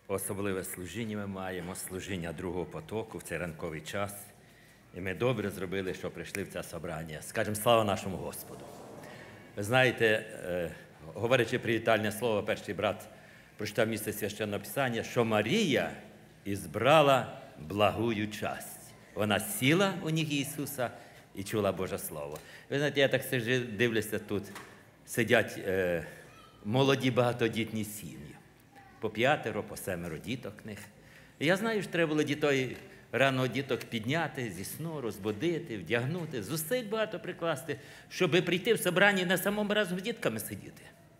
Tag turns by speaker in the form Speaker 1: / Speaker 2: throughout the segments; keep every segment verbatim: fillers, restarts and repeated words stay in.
Speaker 1: Особливе служіння ми маємо, служіння другого потоку в цей ранковий час. І ми добре зробили, що прийшли в це собрання. Скажемо слава нашому Господу. Ви знаєте, говорячи привітальне слово, перший брат прочитав місце Священного Писання, що Марія ізбрала благую часть. Вона сіла у ніг Ісуса і чула Боже Слово. Ви знаєте, я так сиджу, дивлюся, тут сидять е, молоді багатодітні сім'ї. По п'ятеро, по семеро діток в них. І я знаю, що треба було дітей, рано діток підняти зі сну, розбудити, вдягнути, зусиль багато прикласти, щоб прийти в собрання і на самому разом з дітками сидіти.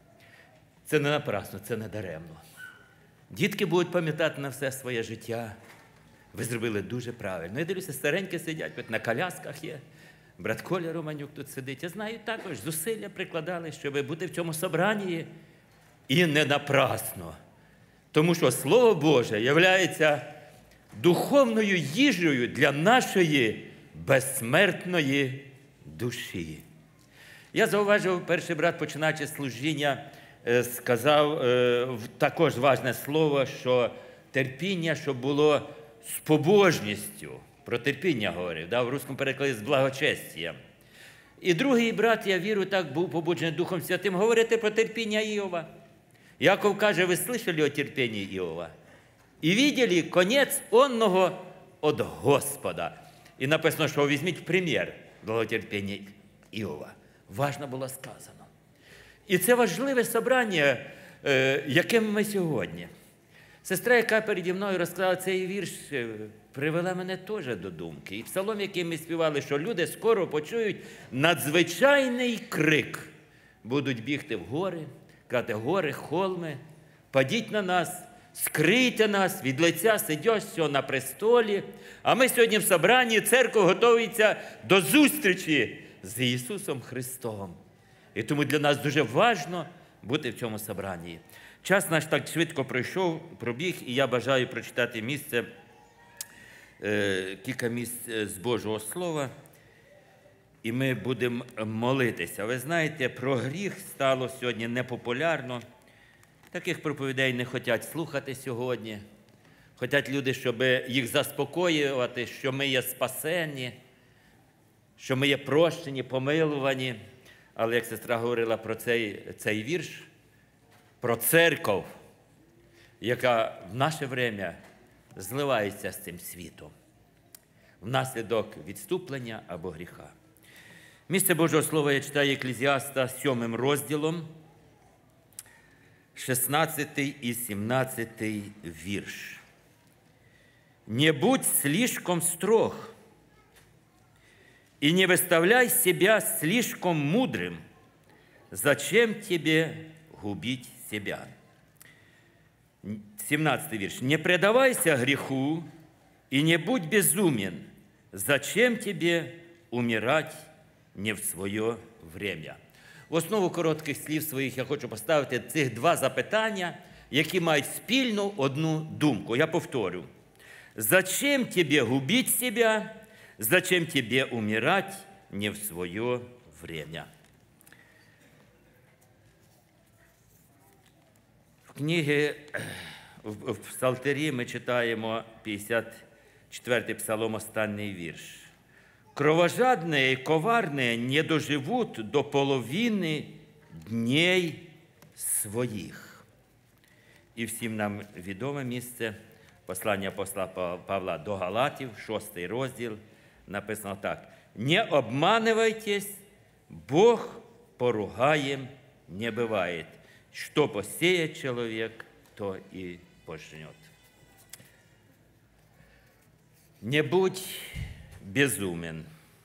Speaker 1: Це не напрасно, це не даремно. Дітки будуть пам'ятати на все своє життя. Ви зробили дуже правильно. Я дивлюся, старенькі сидять, от на колясках є. Брат Коля Романюк тут сидить. Я знаю, також зусилля прикладали, щоб бути в цьому собранні. І не напрасно. Тому що Слово Боже є духовною їжею для нашої безсмертної душі. Я зауважив, перший брат, починаючи служіння, сказав також важне слово, що терпіння, щоб було з побожністю. Про терпіння говорив, да, в русскому перекладі з благочестям. І другий брат, я вірю, так був побуджений Духом Святим, говорити про терпіння Іова. Яков каже, ви слышали о терпении Иова? И видели конец онного от Господа. І написано, що візьміть примір благотерпіння Іова. Важно було сказано. І це важливе собрання, яким ми сьогодні. Сестра, яка переді мною розказала цей вірш, привела мене теж до думки. І псалом, який ми співали, що люди скоро почують надзвичайний крик. Будуть бігти в гори, казати, гори, холми, падіть на нас, скрийте нас від лиця сидящого на престолі. А ми сьогодні в собранні, церква готується до зустрічі з Ісусом Христом. І тому для нас дуже важливо бути в цьому собранні. Час наш так швидко пройшов, пробіг, і я бажаю прочитати місце, е, кілька місць з Божого Слова. І ми будемо молитися. Ви знаєте, про гріх стало сьогодні непопулярно. Таких проповідей не хочуть слухати сьогодні. Хочуть люди, щоб їх заспокоювати, що ми є спасені, що ми є прощені, помилувані. Але як сестра говорила про цей, цей вірш, про церков, яка в наше время зливається з цим світом внаслідок відступлення або гріха. Місце Божого Слова я читаю Екклезіаста сьомим розділом, шістнадцятий і сімнадцятий вірш. «Не будь слишком строг, и не выставляй себя слишком мудрым. Зачем тебе губить себя?» сімнадцятий вірш. «Не предавайся греху, и не будь безумен. Зачем тебе умирать не в своє время?» В основу коротких слів своїх я хочу поставити цих два запитання, які мають спільну одну думку. Я повторю. «Зачем тебе губить себя? Зачем тебе умирать не в своє время?» В книгі, в Псалтирі ми читаємо п'ятдесят четвертий псалом, останній вірш. «Кровожадные и коварные не доживут до половины дней своїх». І всім нам відоме місце послання апостола Павла до Галатів, шостий розділ, написано так. «Не обманывайтесь, Бог поругаем не бывает. Что посеет человек, то и пожнет». Не будь безумен,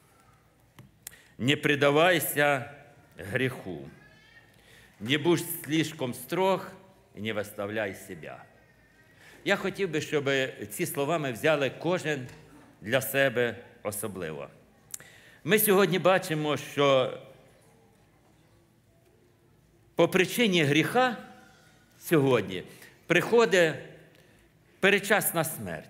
Speaker 1: не предавайся греху, не будь слишком строг і не виставляй себе. Я хотів би, щоб ці слова ми взяли кожен для себе особливо. Ми сьогодні бачимо, що по причині гріха сьогодні приходить передчасна смерть.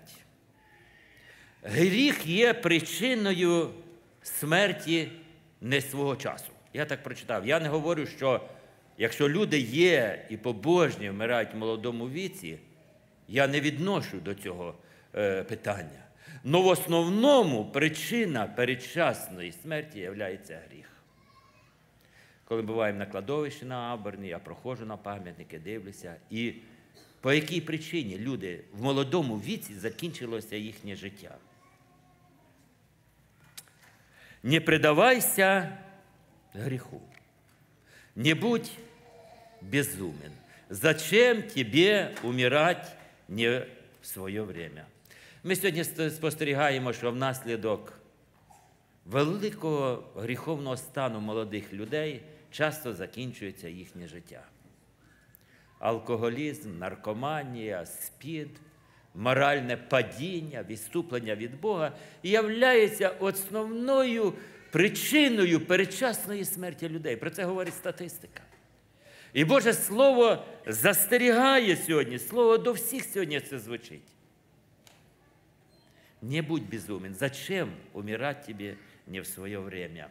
Speaker 1: Гріх є причиною смерті не свого часу. Я так прочитав. Я не говорю, що якщо люди є і побожні, вмирають в молодому віці, Я не відношу до цього е, питання. Но в основному причина передчасної смерті є гріх. Коли буваємо на кладовищі на Аберні, я проходжу на пам'ятники, дивлюся, і по якій причині люди в молодому віці закінчилося їхнє життя. Не предавайся греху, не будь безумен. Зачем тебе умирать не в своє время? Ми сьогодні спостерігаємо, що внаслідок великого гріховного стану молодих людей часто закінчується їхнє життя. Алкоголізм, наркоманія, спід, моральне падіння, відступлення від Бога являється основною причиною передчасної смерті людей. Про це говорить статистика. І Боже Слово застерігає сьогодні, Слово до всіх сьогодні це звучить. Не будь безумен. Зачем умирать тебе не в свое время?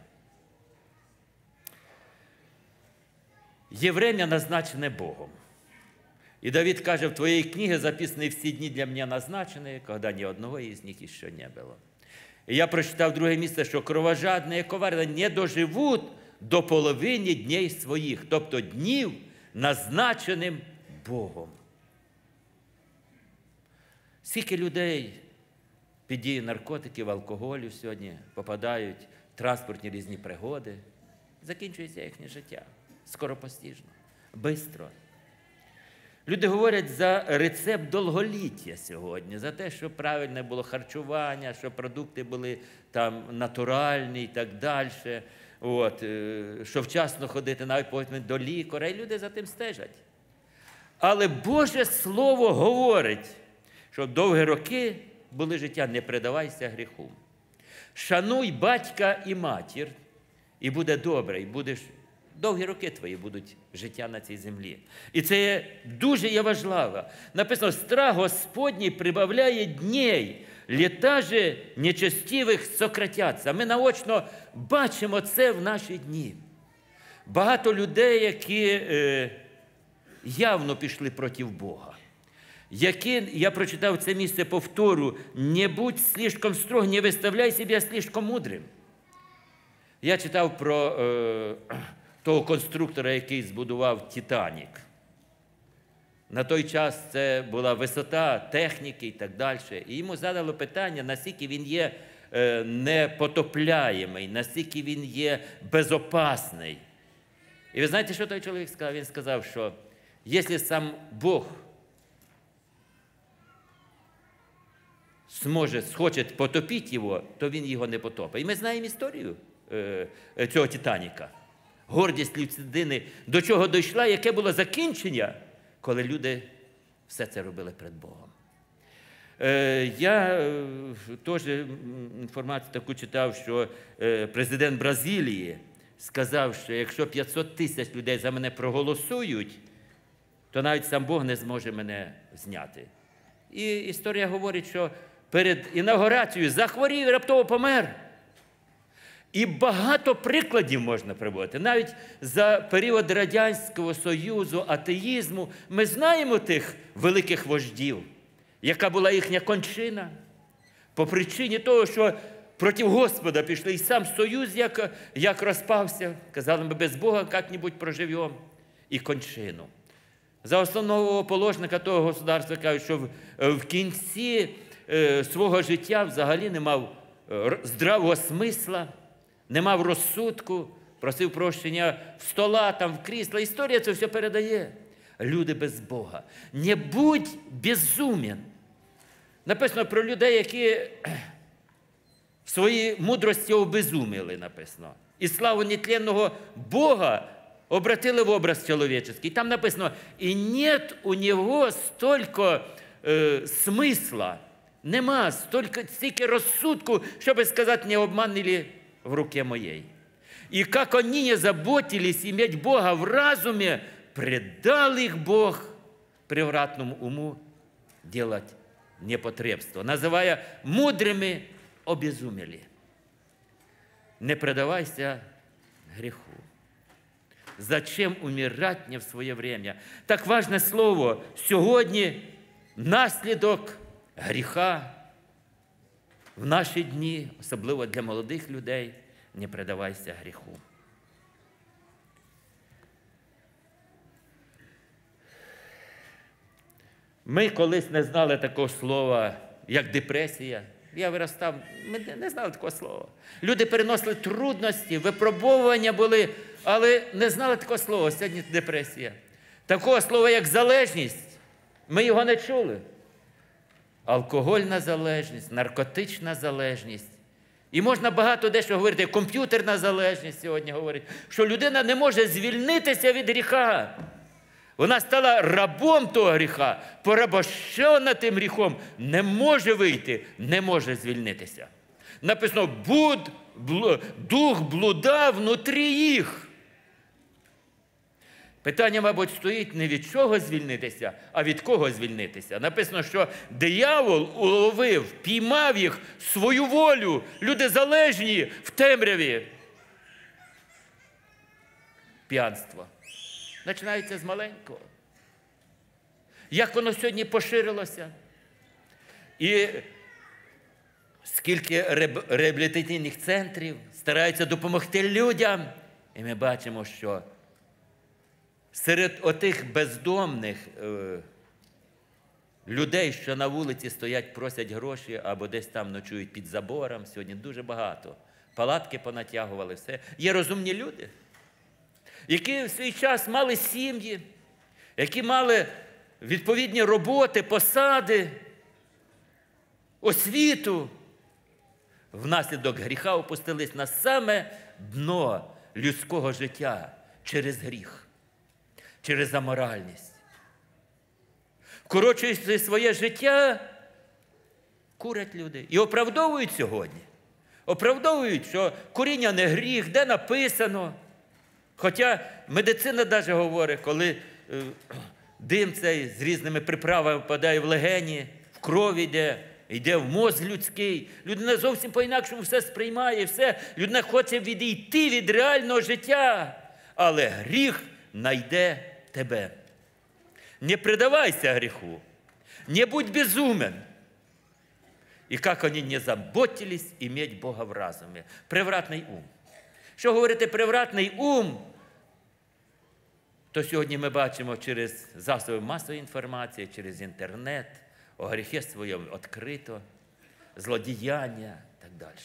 Speaker 1: Є время, назначене Богом. І Давид каже, в твоїй книгі записані всі дні для мене назначені, коли ні одного із них ще не було. І я прочитав друге місце, що кровожадні і коварні не доживуть до половини днів своїх, тобто днів, назначеним Богом. Скільки людей під дією наркотиків, алкоголю сьогодні попадають в транспортні різні пригоди, закінчується їхнє життя скоропостижно, швидко. Люди говорять за рецепт довголіття сьогодні, за те, щоб правильне було харчування, щоб продукти були там натуральні і так далі, от, щоб вчасно ходити навіть потім до лікаря, і люди за тим стежать. Але Боже Слово говорить, що довгі роки були життя, не предавайся гріху. Шануй батька і матір, і буде добре, і будеш, довгі роки твої будуть життя на цій землі. І це є дуже є важливо. Написано, страх Господній прибавляє дней, літа же нечестивих сократяться. Ми наочно бачимо це в наші дні. Багато людей, які е, явно пішли проти Бога. Які, я прочитав це місце повтору, не будь слишком строг, не виставляй себе слишком мудрим. Я читав про е, того конструктора, який збудував «Титанік». На той час це була висота, техніки і так далі. І йому задало питання, наскільки він є е, непотопляємий, наскільки він є безопасний. І ви знаєте, що той чоловік сказав? Він сказав, що якщо сам Бог зможе, схоче потопити його, то він його не потопить. І ми знаємо історію е, цього «Титаніка». Гордість людини, до чого дійшла, яке було закінчення, коли люди все це робили перед Богом. Е, я е, теж інформацію таку читав, що е, президент Бразилії сказав, що якщо п'ятсот тисяч людей за мене проголосують, то навіть сам Бог не зможе мене зняти. І історія говорить, що перед інаугурацією захворів і раптово помер. І багато прикладів можна приводити. Навіть за період Радянського Союзу, атеїзму, ми знаємо тих великих вождів, яка була їхня кончина. По причині того, що проти Господа пішли, і сам Союз як, як розпався. Казали, ми без Бога як-небудь проживемо. І кончину. За основного положника того государства кажуть, що в, в кінці е, свого життя взагалі не мав е, здравого смисла, не мав розсудку, просив прощення в стола, там, в крісла. Історія це все передає. Люди без Бога. Не будь безумен. Написано про людей, які в своїй мудрості обезуміли, написано. І славу нетленного Бога обратили в образ человеческий. Там написано, і нет у нього столько э, смисла, нема столько, стільки розсудку, щоб сказати, не обманили в руке моей. И как они не заботились иметь Бога в разуме, предал их Бог превратному уму делать непотребство, называя мудрыми, обезумели. Не предавайся греху. Зачем умирать не в своє время? Так важне слово. Сьогодні
Speaker 2: наслідок гріха в наші дні, особливо для молодих людей, не предавайся гріху. Ми колись не знали такого слова, як депресія. Я виростав, ми не знали такого слова. Люди переносили трудності, випробовування були, але не знали такого слова. Сьогодні депресія. Такого слова, як залежність, ми його не чули. Алкогольна залежність, наркотична залежність. І можна багато дещо говорити. Комп'ютерна залежність сьогодні говорить, що людина не може звільнитися від гріха. Вона стала рабом того гріха, порабощена тим гріхом, не може вийти, не може звільнитися. Написано, буд, блу, дух блуда внутрі їх. Питання, мабуть, стоїть не від чого звільнитися, а від кого звільнитися. Написано, що диявол уловив, піймав їх свою волю, люди залежні в темряві. П'янство. Починається з маленького. Як воно сьогодні поширилося? І скільки реабілітаційних центрів стараються допомогти людям. І ми бачимо, що серед отих бездомних е, людей, що на вулиці стоять, просять гроші, або десь там ночують під забором, сьогодні дуже багато. Палатки понатягували, все. Є розумні люди, які в свій час мали сім'ї, які мали відповідні роботи, посади, освіту. Внаслідок гріха опустились на саме дно людського життя через гріх, через аморальність. Вкорочуючи своє життя, курять люди. І оправдовують сьогодні. Оправдовують, що куріння не гріх, де написано. Хоча медицина навіть говорить, коли е, дим цей з різними приправами впадає в легені, в кров йде, йде в мозг людський. Людина зовсім по-інакшому все сприймає, все. Людина хоче відійти від реального життя, але гріх найде тебе. Не предавайся греху, не будь безумен. И как они не заботились иметь Бога в разуме. Превратний ум. Що говорити превратний ум, то сьогодні ми бачимо через засоби масової інформації, через інтернет, о гріхи своєму відкрито, злодіяння і так далі.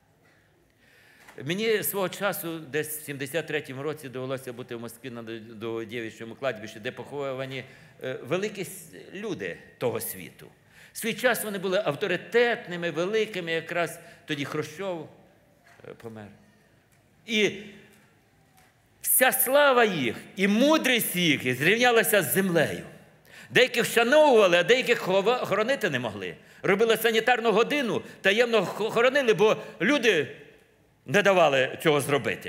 Speaker 2: Мені свого часу, десь в сімдесят третьому році, довелося бути в Москві на до дівчому кладбищі, де поховані великі люди того світу. В свій час вони були авторитетними, великими, якраз тоді Хрущов помер. І вся слава їх, і мудрість їх зрівнялася з землею. Деяких вшановували, а деяких хоронити не могли. Робили санітарну годину, таємно хоронили, бо люди не давали цього зробити.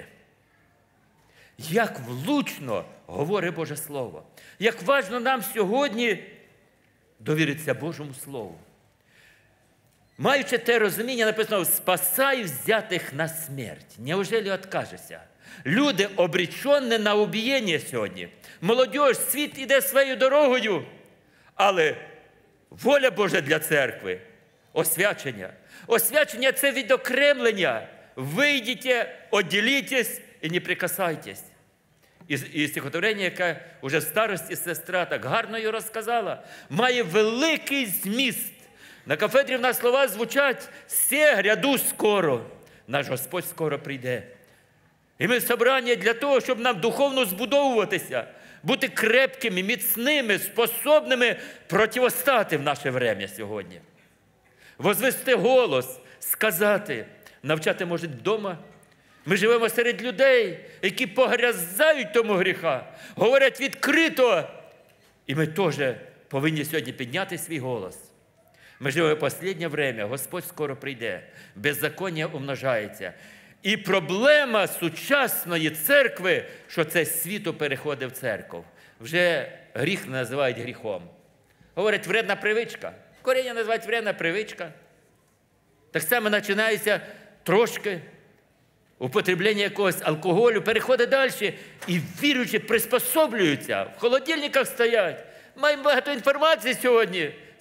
Speaker 2: Як влучно говорить Боже Слово. Як важливо нам сьогодні довіритися Божому Слову. Маючи те розуміння, написано, спасай взятих на смерть. Неужели откажешся? Люди обречені на убієння сьогодні. Молодь, світ іде своєю дорогою, але воля Божа для церкви – освячення. Освячення – це відокремлення. Вийдіть, відділітесь і не прикасайтесь. І, і стихотворення, яке вже в старості сестра так гарно її розказала, має великий зміст. На кафедрі в нас слова звучать «Се гряду скоро». Наш Господь скоро прийде. І ми в собранні для того, щоб нам духовно збудовуватися, бути крепкими, міцними, способними противостати в наше время сьогодні. Возвести голос, сказати, навчати, може, вдома. Ми живемо серед людей, які погрязають тому гріха, говорять відкрито. І ми теж повинні сьогодні підняти свій голос. Ми живемо в останнє время, Господь скоро прийде, беззаконня умножається. І проблема сучасної церкви, що це світу переходить в церкву. Вже гріх називають гріхом. Говорять, вредна привичка. Коріння називають вредна привичка. Так само починається трошки употреблення якогось алкоголю, переходить далі, і віруючі приспособлюються, в холодильниках стоять. Маємо багато інформації сьогодні.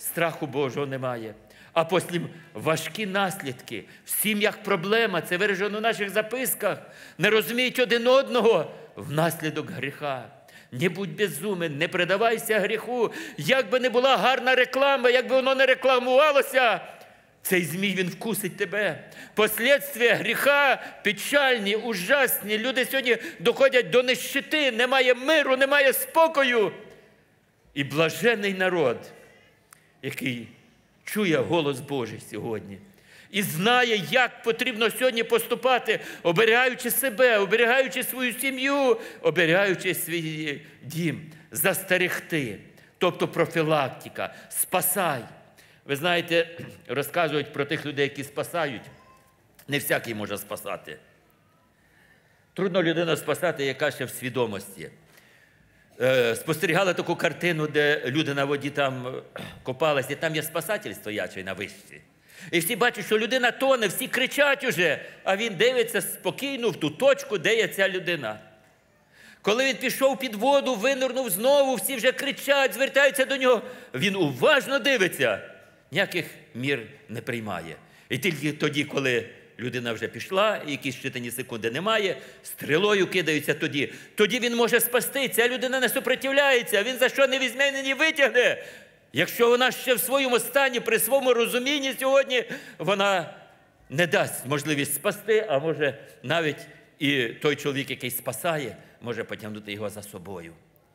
Speaker 2: страху Божого немає. А потім важкі наслідки. В сім'ях проблема, це виражено в наших записках. Не розуміють один одного внаслідок гріха. Не будь безумен, не предавайся гріху. Як би не була гарна реклама, як би воно не рекламувалося, цей змій, він вкусить тебе. Послідствия гріха печальні, ужасні. Люди сьогодні доходять до нищети, немає миру, немає спокою. І блажений народ, який чує голос Божий сьогодні і знає, як потрібно сьогодні поступати, оберігаючи себе, оберігаючи свою сім'ю, оберігаючи свій дім, застерегти, тобто профілактика, спасай. Ви знаєте, розказують про тих людей, які спасають. Не всякий може спасати. Трудно людину спасати, яка ще в свідомості. Спостерігали таку картину, де люди на воді там копалися, і там є спасатель стоячий на вишці. І всі бачать, що людина тоне, всі кричать уже, а він дивиться спокійно в ту точку, де є ця людина. Коли він пішов під воду, винирнув знову, всі вже кричать, звертаються до нього. Він уважно дивиться, ніяких мір не приймає. І тільки тоді, коли людина вже пішла, і якісь щитані секунди немає, стрілою кидаються тоді. Тоді він може спасти. Ця людина не супротивляється, він за що не візьме, не витягне. Якщо вона ще в своєму стані, при своєму розумінні сьогодні, вона не дасть можливість спасти, а може навіть і той чоловік, який спасає, може потягнути його за собою.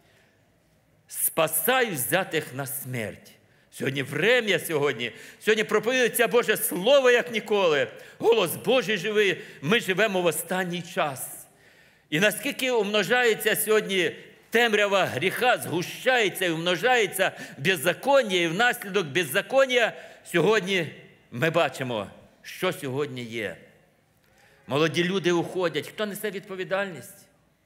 Speaker 2: Спасай взятих на смерть. Сьогодні врем'я сьогодні. Сьогодні проповідується Боже Слово, як ніколи. Голос Божий живий. Ми живемо в останній час. І наскільки умножається сьогодні темрява гріха, згущається і умножається беззаконня, і внаслідок беззаконня сьогодні ми бачимо, що сьогодні є. Молоді люди уходять. Хто несе відповідальність?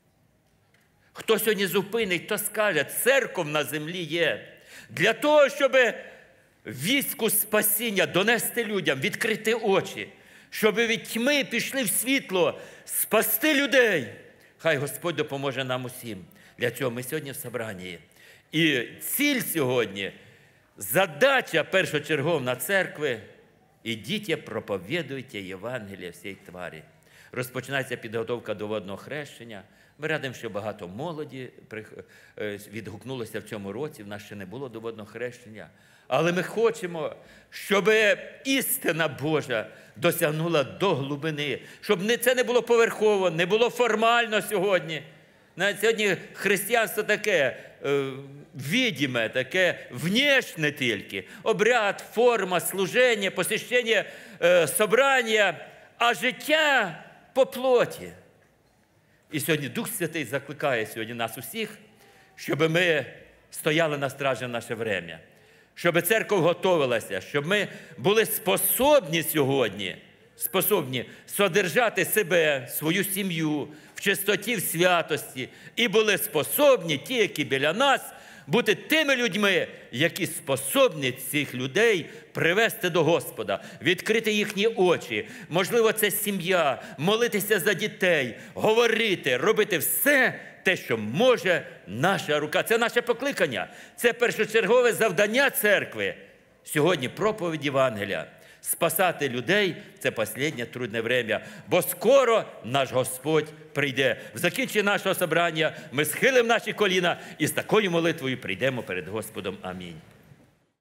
Speaker 2: Хто сьогодні зупинить, хто скаже, церков на землі є. Для того, щоб вістку спасіння донести людям, відкрити очі, щоб від тьми пішли в світло, спасти людей. Хай Господь допоможе нам усім. Для цього ми сьогодні в собранні. І ціль сьогодні, задача першочерговна церкви – ідіть, проповідуйте Євангеліє всій тварі. Розпочинається підготовка до водного хрещення. Ми радимо, що багато молоді відгукнулося в цьому році, в нас ще не було до водного хрещення. Але ми хочемо, щоб істина Божа досягнула до глибини, щоб це не було поверхово, не було формально сьогодні. Навіть сьогодні християнство таке е, відіме, таке внешне тільки. Обряд, форма, служення, посвящення, е, собрання, а життя по плоті. І сьогодні Дух Святий закликає сьогодні нас усіх, щоб ми стояли на стражі в наше время, щоб церква готувалася, щоб ми були способні сьогодні, способні содержати себе, свою сім'ю в чистоті, в святості, і були способні ті, які біля нас, бути тими людьми, які способні цих людей привести до Господа, відкрити їхні очі. Можливо, це сім'я, молитися за дітей, говорити, робити все те, що може наша рука. Це наше покликання. Це першочергове завдання церкви. Сьогодні проповідь Євангелія. Спасати людей – це останнє трудне время, бо скоро наш Господь прийде. В закінченні нашого собрання ми схилимо наші коліна і з такою молитвою прийдемо перед Господом. Амінь.